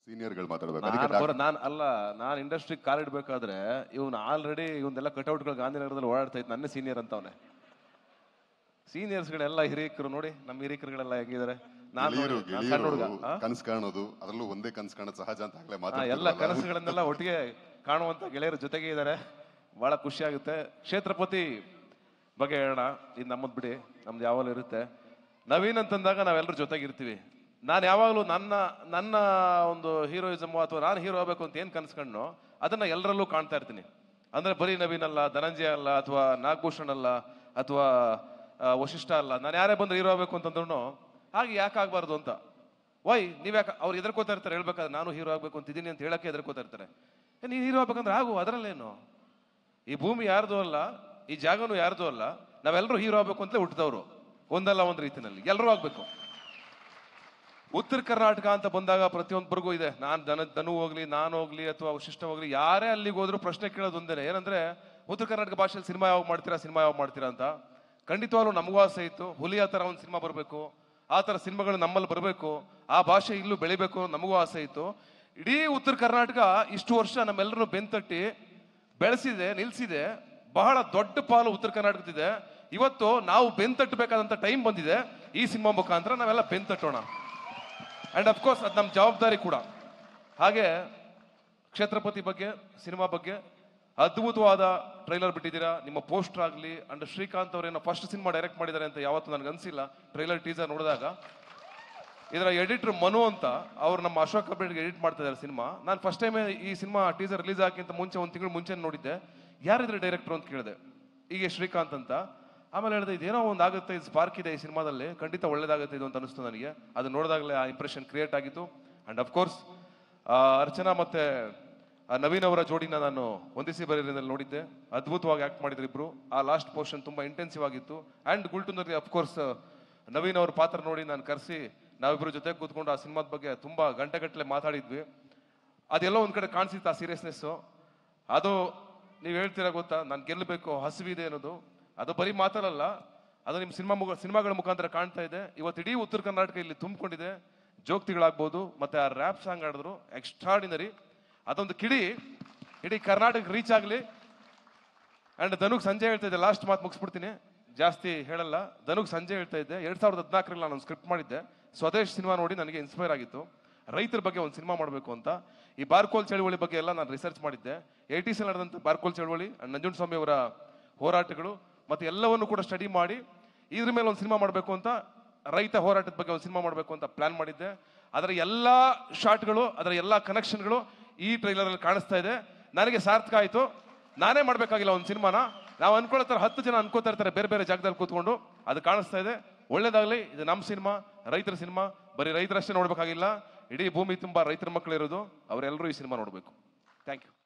ಸೀನಿಯರ್ಗಳು ಮಾತಾಡಬೇಕು. ನಾನು ಇಂಡಸ್ಟ್ರಿ ಕಾಲಿಡ್ಬೇಕಾದ್ರೆ ಇವನು ಆಲ್ರೆಡಿ ಇವನ್ನೆಲ್ಲ ಕಟೌಟ್ಗಳು ಗಾಂಧಿನಗರದಲ್ಲಿ ಓಡಾಡ್ತಾ ಇತ್ತು, ನನ್ನ ಸೀನಿಯರ್ ಅಂತವನೆ. ಸೀನಿಯರ್ಸ್ಗಳೆಲ್ಲ ಹಿರಿಯಕರು ನೋಡಿ, ನಮ್ಮ ಹಿರಿಯಕರುಗಳೆಲ್ಲ ಹೆಂಗಿದ್ದಾರೆ. ಕನಸು ಕಾಣೋದು, ಅದರಲ್ಲೂ ಒಂದೇ ಕನಸು ಕಾಣೋದು ಸಹಜ ಅಂತ ಎಲ್ಲ ಕನಸುಗಳನ್ನೆಲ್ಲ ಒಟ್ಟಿಗೆ ಕಾಣುವಂತ ಗೆಳೆಯರ ಜೊತೆಗೆ ಇದ್ದಾರೆ. ಬಹಳ ಖುಷಿ ಆಗುತ್ತೆ. ಕ್ಷೇತ್ರಪತಿ ಬಗ್ಗೆ ಹೇಳೋಣ, ಇದು ನಮ್ಮದ್ ಬಿಡಿ, ನಮ್ದು ಯಾವಾಗಲೂ ಇರುತ್ತೆ. ನವೀನ್ ಅಂತಂದಾಗ ನಾವೆಲ್ಲರೂ ಜೊತೆಗಿರ್ತೀವಿ. ನಾನು ಯಾವಾಗಲೂ ನನ್ನ ಒಂದು ಹೀರೋಯಿಸಮ್ ಅಥವಾ ನಾನು ಹೀರೋ ಆಗಬೇಕು ಅಂತ ಏನು ಕನ್ಸ್ಕೊಂಡ್ನೋ ಅದನ್ನ ಎಲ್ಲರಲ್ಲೂ ಕಾಣ್ತಾ ಇರ್ತೀನಿ. ಅಂದ್ರೆ ಬರೀ ನವೀನ್ ಅಲ್ಲ, ಧನಂಜಯ ಅಲ್ಲ, ಅಥವಾ ನಾಗಭೂಷಣ್ ಅಲ್ಲ, ಅಥವಾ ವಶಿಷ್ಠ ಅಲ್ಲ, ನಾನು ಯಾರೇ ಬಂದ್ರೆ ಹೀರೋ ಆಗಬೇಕು ಅಂತಂದ್ರೂ ಹಾಗೆ ಯಾಕೆ ಆಗ್ಬಾರ್ದು ಅಂತ. ವೈ ನೀವ್ ಯಾಕೆ ಅವ್ರು ಎದುರ್ಕೋತಾ ಇರ್ತಾರೆ, ಹೇಳ್ಬೇಕಾದ್ರೆ ನಾನು ಹೀರೋ ಆಗ್ಬೇಕು ಅಂತಿದ್ದೀನಿ ಅಂತ ಹೇಳಕ್ಕೆ ಎದುರ್ಕೋತಾ ಇರ್ತಾರೆ. ನೀನು ಹೀರೋ ಆಗ್ಬೇಕಂದ್ರೆ ಆಗು, ಅದರಲ್ಲೇನು. ಈ ಭೂಮಿ ಯಾರ್ದು ಅಲ್ಲ, ಈ ಜಾಗನೂ ಯಾರ್ದು ಅಲ್ಲ, ನಾವೆಲ್ಲರೂ ಹೀರೋ ಆಗ್ಬೇಕು ಅಂತಲೇ ಹುಟ್ಟಿದವರು, ಒಂದಲ್ಲ ಒಂದು ರೀತಿನಲ್ಲಿ ಎಲ್ಲರೂ ಆಗ್ಬೇಕು. ಉತ್ತರ ಕರ್ನಾಟಕ ಅಂತ ಬಂದಾಗ ಪ್ರತಿಯೊಬ್ಬರಿಗೂ ಇದೆ. ಧನು ಹೋಗ್ಲಿ, ನಾನು ಹೋಗ್ಲಿ, ಅಥವಾ ವಶಿಷ್ಠ ಹೋಗ್ಲಿ, ಯಾರೇ ಅಲ್ಲಿಗೆ ಹೋದ್ರು ಪ್ರಶ್ನೆ ಕೇಳೋದು ಒಂದೇನೆ, ಏನಂದ್ರೆ ಉತ್ತರ ಕರ್ನಾಟಕ ಭಾಷೆಯಲ್ಲಿ ಸಿನಿಮಾ ಯಾವಾಗ ಮಾಡ್ತೀರಾ ಅಂತ. ಖಂಡಿತವಾಗ್ಲೂ ನಮಗೂ ಆಸೆ ಇತ್ತು, ಹುಲಿ ಆ ತರ ಒಂದು ಸಿನಿಮಾ ಬರಬೇಕು, ಆ ತರ ಸಿನಿಮಾಗಳು ನಮ್ಮಲ್ಲಿ ಬರಬೇಕು, ಆ ಭಾಷೆ ಇಲ್ಲೂ ಬೆಳಿಬೇಕು, ನಮಗೂ ಆಸೆ ಇತ್ತು. ಇಡೀ ಉತ್ತರ ಕರ್ನಾಟಕ ಇಷ್ಟು ವರ್ಷ ನಮ್ಮೆಲ್ಲರೂ ಬೆಂತಟ್ಟಿ ಬೆಳೆಸಿದೆ, ನಿಲ್ಸಿದೆ. ಬಹಳ ದೊಡ್ಡ ಪಾಲು ಉತ್ತರ ಕರ್ನಾಟಕದಿದೆ. ಇವತ್ತು ನಾವು ಬೆಂತಟ್ಟಬೇಕಾದಂತ ಟೈಮ್ ಬಂದಿದೆ. ಈ ಸಿನಿಮಾ ಮುಖಾಂತರ ನಾವೆಲ್ಲ ಬೆಂತಟ್ಟೋಣ. ಅಂಡ್ ಅಫ್ಕೋರ್ಸ್ ಅದು ನಮ್ಮ ಜವಾಬ್ದಾರಿ ಕೂಡ. ಹಾಗೆ ಕ್ಷೇತ್ರಪತಿ ಬಗ್ಗೆ, ಸಿನಿಮಾ ಬಗ್ಗೆ ಅದ್ಭುತವಾದ ಟ್ರೈಲರ್ ಬಿಟ್ಟಿದ್ದೀರಾ. ನಿಮ್ಮ ಪೋಸ್ಟರ್ ಆಗಲಿ, ಅಂಡ್ ಶ್ರೀಕಾಂತ್ ಅವರೇನೋ ಫಸ್ಟ್ ಸಿನಿಮಾ ಡೈರೆಕ್ಟ್ ಮಾಡಿದ್ದಾರೆ ಅಂತ ಯಾವತ್ತೂ ನನಗೆ ಅನ್ಸಿಲ್ಲ. ಟ್ರೈಲರ್ ಟೀಸರ್ ನೋಡಿದಾಗ ಇದರ ಎಡಿಟರ್ ಮನು ಅಂತ ಅವ್ರು ನಮ್ಮ ಅಶೋಕ್ ಕಬ್ಬಿಡ್ಗೆ ಎಡಿಟ್ ಮಾಡ್ತಾ ಇದ್ದಾರೆ ಸಿನಿಮಾ. ನಾನು ಫಸ್ಟ್ ಟೈಮ್ ಈ ಸಿನಿಮಾ ಟೀಸರ್ ರಿಲೀಸ್ ಆಗಿಂತ ಮುಂಚೆ ಒಂದು ತಿಂಗಳು ಮುಂಚೆ ನೋಡಿದ್ದೆ. ಯಾರಿದ್ರೆ ಡೈರೆಕ್ಟರ್ ಅಂತ ಕೇಳಿದೆ, ಹೀಗೆ ಶ್ರೀಕಾಂತ್ ಅಂತ. ಆಮೇಲೆ ಹೇಳಿದೆ ಇದೇನೋ ಒಂದು ಆಗುತ್ತೆ, ಇದು ಸ್ಪಾರ್ಕ್ ಇದೆ ಈ ಸಿನಿಮಾದಲ್ಲಿ, ಖಂಡಿತ ಒಳ್ಳೇದಾಗುತ್ತೆ ಇದು ಅಂತ ಅನಿಸ್ತು ನನಗೆ. ಅದು ನೋಡಿದಾಗಲೇ ಆ ಇಂಪ್ರೆಷನ್ ಕ್ರಿಯೇಟ್ ಆಗಿತ್ತು. ಅಂಡ್ ಅಫ್ಕೋರ್ಸ್ ಅರ್ಚನಾ ಮತ್ತೆ ನವೀನ್ ಅವರ ಜೋಡಿನ ನಾನು ಒಂದಿಸಿ ಬರೀರಿನಲ್ಲಿ ನೋಡಿದ್ದೆ. ಅದ್ಭುತವಾಗಿ ಆಕ್ಟ್ ಮಾಡಿದ್ರು ಇಬ್ರು. ಆ ಲಾಸ್ಟ್ ಪೋರ್ಷನ್ ತುಂಬಾ ಇಂಟೆನ್ಸಿವ್ ಆಗಿತ್ತು. ಅಂಡ್ ಗುಲ್ಟುನಲ್ಲಿ ಅಫ್ಕೋರ್ಸ್ ನವೀನ್ ಅವ್ರ ಪಾತ್ರ ನೋಡಿ ನಾನು ಕರೆಸಿ ನಾವಿಬ್ರು ಜೊತೆ ಕೂತ್ಕೊಂಡು ಆ ಸಿನಿಮಾದ ಬಗ್ಗೆ ತುಂಬಾ ಗಂಟೆಗಟ್ಟಲೆ ಮಾತಾಡಿದ್ವಿ. ಅದೆಲ್ಲ ಒಂದ್ ಕಡೆ ಕಾಣಿಸಿತ್ತು ಆ ಸೀರಿಯಸ್ನೆಸ್. ಅದು ನೀವು ಹೇಳ್ತೀರಾ ಗೊತ್ತಾ, ನಾನು ಗೆಲ್ಲಬೇಕು ಹಸಿವಿದೆ ಅನ್ನೋದು. ಅದು ಬರೀ ಮಾತಾಡಲ್ಲ, ಅದು ನಿಮ್ಮ ಸಿನಿಮಾಗಳ ಮುಖಾಂತರ ಕಾಣ್ತಾ ಇದೆ. ಇವತ್ತು ಇಡೀ ಉತ್ತರ ಕರ್ನಾಟಕ ಇಲ್ಲಿ ತುಂಬಿಕೊಂಡಿದೆ. ಜೋಕ್ತಿಗಳಾಗ್ಬೋದು, ಮತ್ತೆ ಆ ರ್ಯಾಪ್ ಸಾಂಗ್ ಆಡಿದ್ರು ಎಕ್ಸ್ಟ್ರಾಡಿನರಿ. ಅದೊಂದು ಇಡೀ ಕರ್ನಾಟಕ ರೀಚ್ ಆಗಲಿ. ಅಂಡ್ ಧನುಗ್ ಸಂಜೆ ಹೇಳ್ತಾ ಇದ್ದೆ, ಲಾಸ್ಟ್ ಮಾತು ಮುಗಿಸ್ಬಿಡ್ತೀನಿ, ಜಾಸ್ತಿ ಹೇಳಲ್ಲ. ಧನುಗ್ ಸಂಜೆ ಹೇಳ್ತಾ ಇದ್ದೆ, 2014ರಲ್ಲಿ ನಾನು ಸ್ಕ್ರಿಪ್ಟ್ ಮಾಡಿದ್ದೆ. ಸ್ವದೇಶ್ ಸಿನಿಮಾ ನೋಡಿ ನನಗೆ ಇನ್ಸ್ಪೈರ್ ಆಗಿತ್ತು, ರೈತರ ಬಗ್ಗೆ ಒಂದು ಸಿನಿಮಾ ಮಾಡಬೇಕು ಅಂತ. ಈ ಬಾರ್ಕೋಲ್ ಚಳವಳಿ ಬಗ್ಗೆ ಎಲ್ಲ ನಾನು ರಿಸರ್ಚ್ ಮಾಡಿದ್ದೆ. 80s ನಡೆದಂತ ಬಾರ್ಕೋಲ್ ಚಳವಳಿ ಅಂಡ್ ನಂಜುಂಡಸ್ವಾಮಿ ಅವರ ಹೋರಾಟಗಳು ಮತ್ತೆ ಎಲ್ಲವನ್ನು ಕೂಡ ಸ್ಟಡಿ ಮಾಡಿ ಇದ್ರ ಮೇಲೆ ಒಂದು ಸಿನಿಮಾ ಮಾಡಬೇಕು ಅಂತ, ರೈತ ಹೋರಾಟದ ಬಗ್ಗೆ ಒಂದು ಸಿನಿಮಾ ಮಾಡಬೇಕು ಅಂತ ಪ್ಲಾನ್ ಮಾಡಿದ್ದೆ. ಅದರ ಎಲ್ಲಾ ಶಾಟ್ಗಳು, ಅದರ ಎಲ್ಲಾ ಕನೆಕ್ಷನ್ಗಳು ಈ ಟ್ರೈಲರ್ ಅಲ್ಲಿ ಕಾಣಿಸ್ತಾ ಇದೆ. ನನಗೆ ಸಾರ್ಥಕ ಆಯ್ತು. ನಾನೇ ಮಾಡ್ಬೇಕಾಗಿಲ್ಲ ಒಂದು ಸಿನಿಮಾನ. ನಾವು ಅನ್ಕೊಳ್ತಾರೆ 10 ಜನ ಅನ್ಕೋತಾ ಇರ್ತಾರೆ ಬೇರೆ ಬೇರೆ ಜಾಗದಲ್ಲಿ ಕೂತ್ಕೊಂಡು. ಅದು ಕಾಣಿಸ್ತಾ ಇದೆ. ಒಳ್ಳೇದಾಗ್ಲಿ. ಇದು ನಮ್ಮ ಸಿನಿಮಾ, ರೈತರ ಸಿನಿಮಾ. ಬರೀ ರೈತರಷ್ಟೇ ನೋಡ್ಬೇಕಾಗಿಲ್ಲ, ಇಡೀ ಭೂಮಿ ತುಂಬಾ ರೈತರ ಮಕ್ಕಳು ಇರೋದು. ಅವರೆಲ್ಲರೂ ಈ ಸಿನಿಮಾ ನೋಡ್ಬೇಕು. Thank you.